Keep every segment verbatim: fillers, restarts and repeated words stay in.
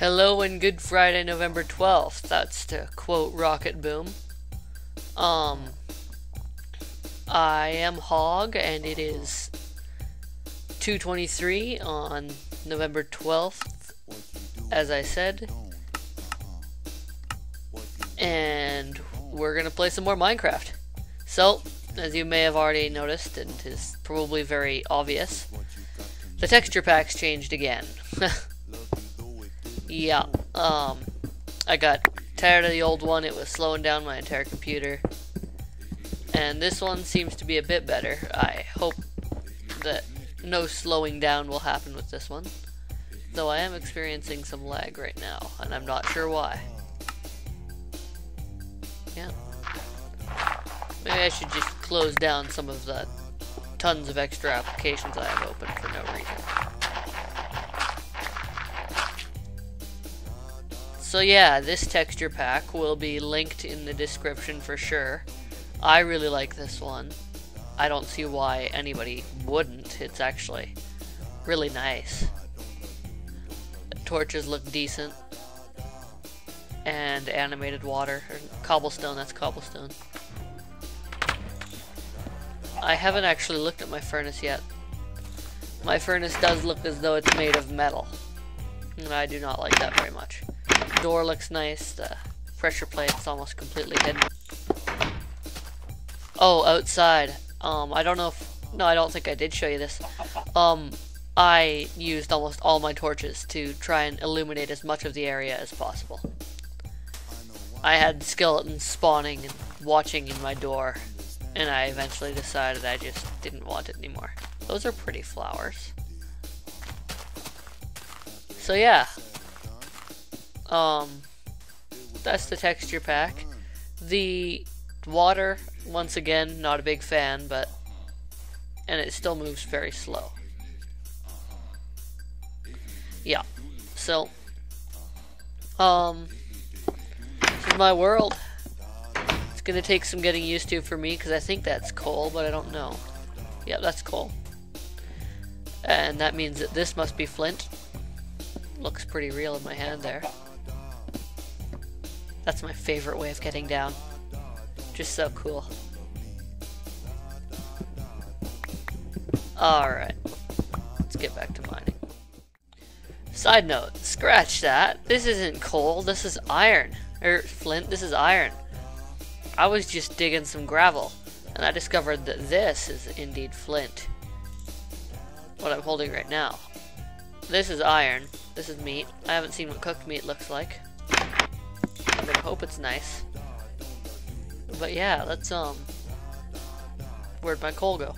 Hello and good Friday, November twelfth. That's to quote Rocket Boom. Um, I am Hog, and it is two twenty-three on November twelfth, as I said. And we're gonna play some more Minecraft. So, as you may have already noticed, and it is probably very obvious, the texture pack's changed again. Yeah, um, I got tired of the old one. It was slowing down my entire computer. And this one seems to be a bit better. I hope that no slowing down will happen with this one. Though I am experiencing some lag right now, and I'm not sure why. Yeah. Maybe I should just close down some of the tons of extra applications I have open for no reason. So yeah, this texture pack will be linked in the description for sure. I really like this one. I don't see why anybody wouldn't. It's actually really nice. The torches look decent. And animated water. Or cobblestone, that's cobblestone. I haven't actually looked at my furnace yet. My furnace does look as though it's made of metal. And I do not like that very much. The door looks nice, the pressure plate's almost completely hidden. Oh, outside. Um, I don't know if... No, I don't think I did show you this. Um, I used almost all my torches to try and illuminate as much of the area as possible. I had skeletons spawning and watching in my door, and I eventually decided I just didn't want it anymore. Those are pretty flowers. So yeah. Um, that's the texture pack. The water, once again, not a big fan, but, and it still moves very slow. Yeah, so, um, this is my world. It's gonna take some getting used to for me, because I think that's coal, but I don't know. Yeah, that's coal. And that means that this must be flint. Looks pretty real in my hand there. That's my favorite way of getting down. Just so cool. Alright. Let's get back to mining. Side note, scratch that. This isn't coal, this is iron. Or flint, this is iron. I was just digging some gravel, and I discovered that this is indeed flint. What I'm holding right now. This is iron. This is meat. I haven't seen what cooked meat looks like. I'm gonna hope it's nice. But yeah, let's, um... where'd my coal go?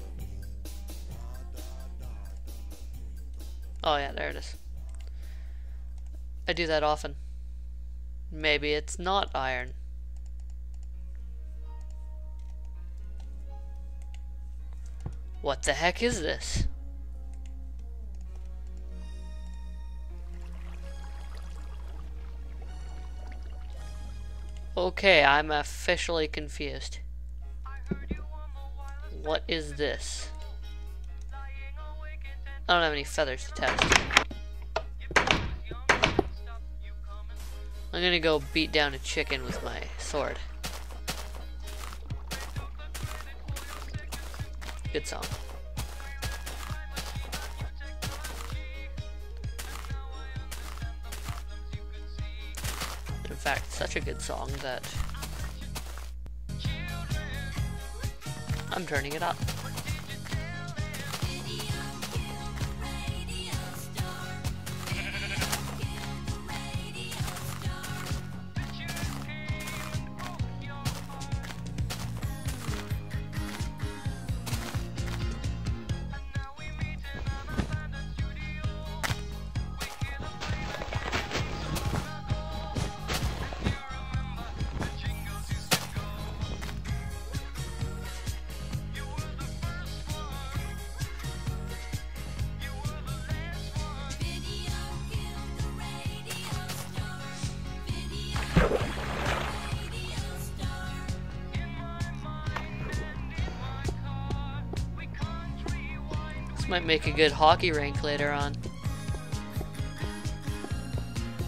Oh yeah, there it is. I do that often. Maybe it's not iron. What the heck is this? Okay, I'm officially confused. What is this? I don't have any feathers to test. I'm gonna go beat down a chicken with my sword. Good song. In fact, such a good song that I'm turning it up. Might make a good hockey rink later on.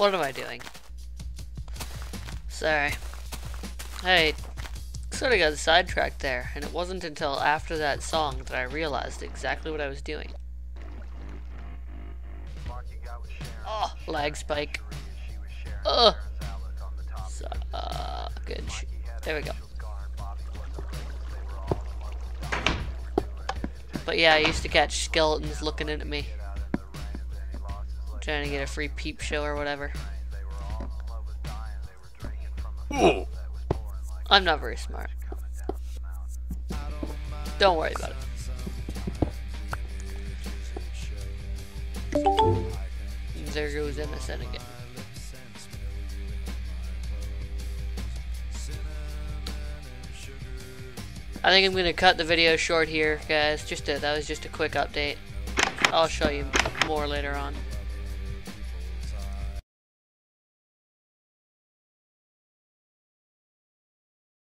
What am I doing? Sorry. Hey, sort of got sidetracked there, and it wasn't until after that song that I realized exactly what I was doing. Oh, lag spike. Ugh. So, uh, good. There we go. But yeah, I used to catch skeletons looking at me, trying to get a free peep show or whatever. Ooh. I'm not very smart. Don't worry about it. There goes M S N again. I think I'm gonna cut the video short here, guys. Just a, that was just a quick update. I'll show you more later on.